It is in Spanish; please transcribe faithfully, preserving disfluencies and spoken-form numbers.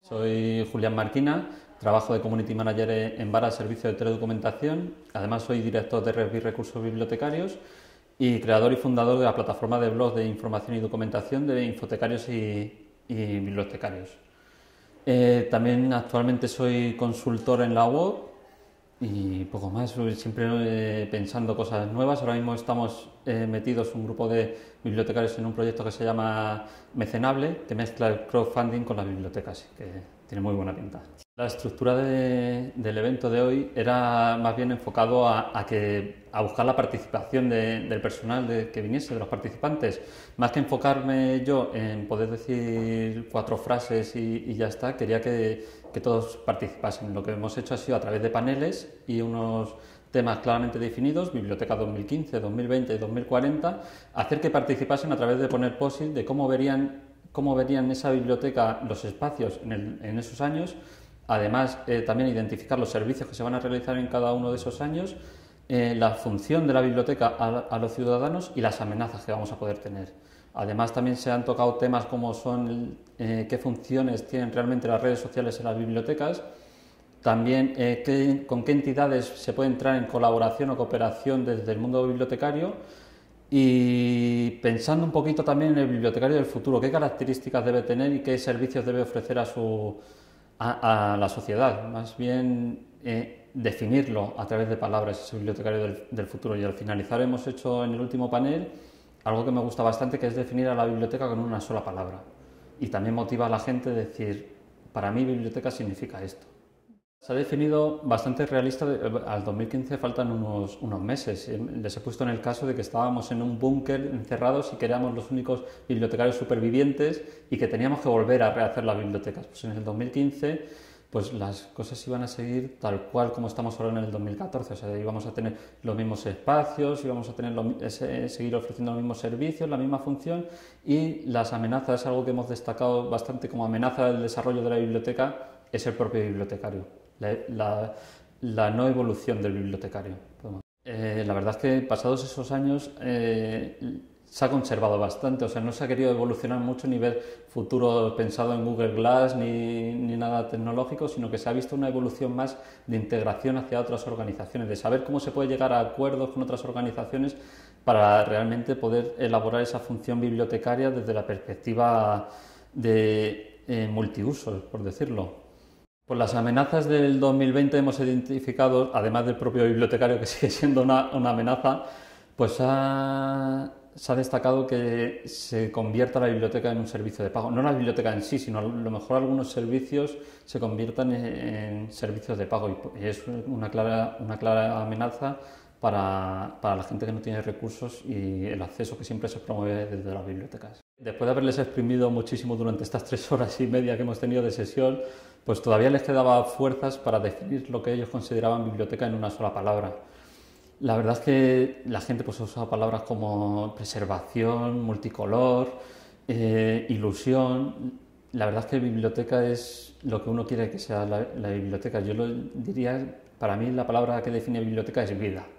Soy Julián Marquina, trabajo de Community Manager en Vara Servicio de Teledocumentación. Además soy director de Red Recursos Bibliotecarios y creador y fundador de la plataforma de blog de información y documentación de infotecarios y, y bibliotecarios. Eh, también actualmente soy consultor en la web y poco más, siempre eh, pensando cosas nuevas. Ahora mismo estamos eh, metidos un grupo de bibliotecarios en un proyecto que se llama Mecenable, que mezcla el crowdfunding con las bibliotecas, que tiene muy buena pinta. La estructura de, del evento de hoy era más bien enfocado a, a, que, a buscar la participación de, del personal de, que viniese, de los participantes. Más que enfocarme yo en poder decir cuatro frases y, y ya está, quería que, que todos participasen. Lo que hemos hecho ha sido a través de paneles y unos temas claramente definidos, Biblioteca dos mil quince, dos mil veinte y dos mil cuarenta, hacer que participasen a través de poner post-it de cómo verían, cómo verían esa biblioteca, los espacios en, el, en esos años. Además, eh, también identificar los servicios que se van a realizar en cada uno de esos años, eh, la función de la biblioteca a, a los ciudadanos y las amenazas que vamos a poder tener. Además, también se han tocado temas como son eh, qué funciones tienen realmente las redes sociales en las bibliotecas, también eh, qué, con qué entidades se puede entrar en colaboración o cooperación desde el mundo bibliotecario y pensando un poquito también en el bibliotecario del futuro, qué características debe tener y qué servicios debe ofrecer a su A, a la sociedad, más bien eh, definirlo a través de palabras, ese bibliotecario del, del futuro. Y al finalizar hemos hecho en el último panel algo que me gusta bastante, que es definir a la biblioteca con una sola palabra. Y también motiva a la gente a decir, para mí biblioteca significa esto. Se ha definido bastante realista, al dos mil quince faltan unos, unos meses. Les he puesto en el caso de que estábamos en un búnker encerrados y que éramos los únicos bibliotecarios supervivientes y que teníamos que volver a rehacer las bibliotecas. Pues en el dos mil quince pues las cosas iban a seguir tal cual como estamos ahora en el dos mil catorce. O sea, íbamos a tener los mismos espacios, íbamos a tener los, ese, seguir ofreciendo los mismos servicios, la misma función, y las amenazas, es algo que hemos destacado bastante como amenaza del desarrollo de la biblioteca, es el propio bibliotecario. La, la, la no evolución del bibliotecario. Eh, la verdad es que pasados esos años eh, se ha conservado bastante, o sea, no se ha querido evolucionar mucho a nivel futuro pensado en Google Glass ni, ni nada tecnológico, sino que se ha visto una evolución más de integración hacia otras organizaciones, de saber cómo se puede llegar a acuerdos con otras organizaciones para realmente poder elaborar esa función bibliotecaria desde la perspectiva de eh, multiusos, por decirlo. Pues las amenazas del dos mil veinte hemos identificado, además del propio bibliotecario que sigue siendo una, una amenaza, pues ha, se ha destacado que se convierta la biblioteca en un servicio de pago. No la biblioteca en sí, sino a lo mejor algunos servicios se conviertan en, en servicios de pago y es una clara, una clara amenaza para, para la gente que no tiene recursos y el acceso que siempre se promueve desde las bibliotecas. Después de haberles exprimido muchísimo durante estas tres horas y media que hemos tenido de sesión, pues todavía les quedaba fuerzas para definir lo que ellos consideraban biblioteca en una sola palabra. La verdad es que la gente pues, ha usado palabras como preservación, multicolor, eh, ilusión. La verdad es que biblioteca es lo que uno quiere que sea la, la biblioteca. Yo lo diría, para mí la palabra que define biblioteca es vida.